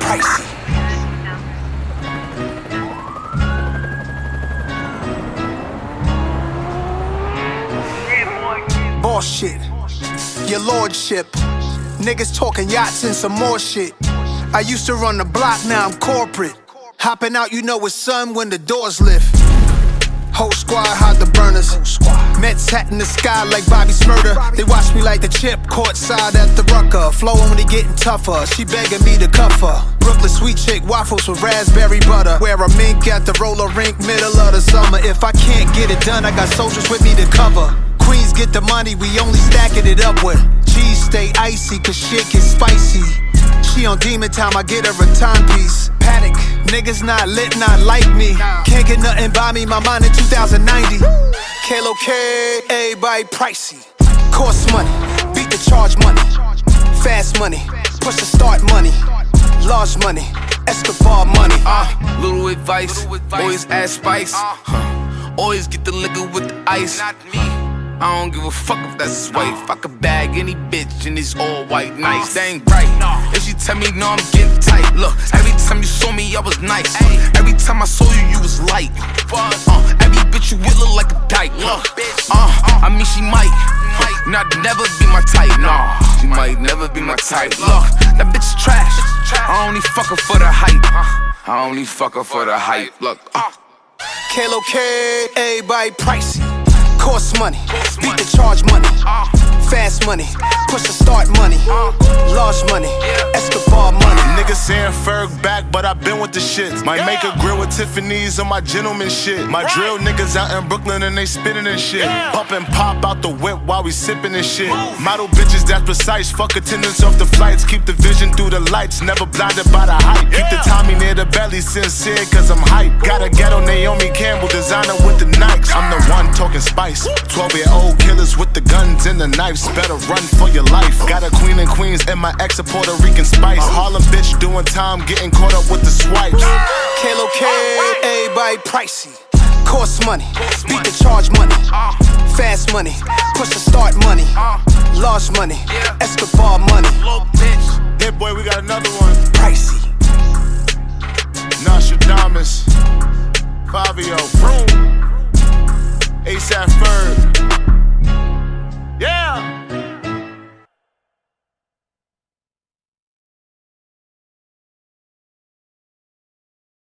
pricey. Boss shit, your lordship. Niggas talking yachts and some more shit. I used to run the block, now I'm corporate. Hopping out, you know it's sun when the doors lift. Whole squad hide the burners. Mets hat in the sky like Bobby Smurder. They watch me like the chip, courtside at the Rucker. Flow only getting tougher, she begging me to cuff her. Brooklyn sweet chick, waffles with raspberry butter. Wear a mink at the roller rink, middle of the summer. If I can't get it done, I got soldiers with me to cover. Queens get the money, we only stacking it up with. Cheese stay icy, cause shit get spicy. She on demon time, I get her a timepiece. Panic, niggas not lit, not like me. Can't get nothing by me, my mind in 2090. Kalo K, everybody pricey. Cost money, beat the charge money. Fast money, push the start money. Large money, Escobar money. Little advice, always add spice. Always get the liquor with the ice. I don't give a fuck if that's his wife. I could bag any bitch and it's all white nice. They ain't right. If she tell me no, I'm getting tight. Look, every time you saw me, I was nice. Every time I saw you, you was light. Every bitch you with look like a dyke. I mean she might not never be my type. Nah, she might never be my type. Look, that bitch is trash. I only fuck her for the hype. I only fuck her for the hype. Look, Kalo K, everybody pricey. Cost money, beat the charge money. Fast money, push the start money. Large money, Escobar money. Niggas saying Ferg back, but I been with the shits. Might make a grill with Tiffany's on my gentleman shit. My drill niggas out in Brooklyn and they spittin' and shit. Pump and pop out the whip while we sippin' and shit. Model bitches that's precise, fuck attendance off the flights. Keep the vision through the lights, never blinded by the hype. Keep the Tommy near the belly, sincere cause I'm hype. Got a ghetto Naomi Campbell designer with the Nikes. I'm the one talking spice. 12-year-old killers with the guns and the knives. Better run for your life. Got a queen and queens and my ex a Puerto Rican spice. Harlem bitch doing time, getting caught up with the swipes. Kalo K, everybody pricey. Cost money, beat the charge money. Fast money, push the start money. Large money, Escobar money. Hit boy, we got another one. Pricey. Nostradamus, Fabio, Vroom, ASAP Ferg.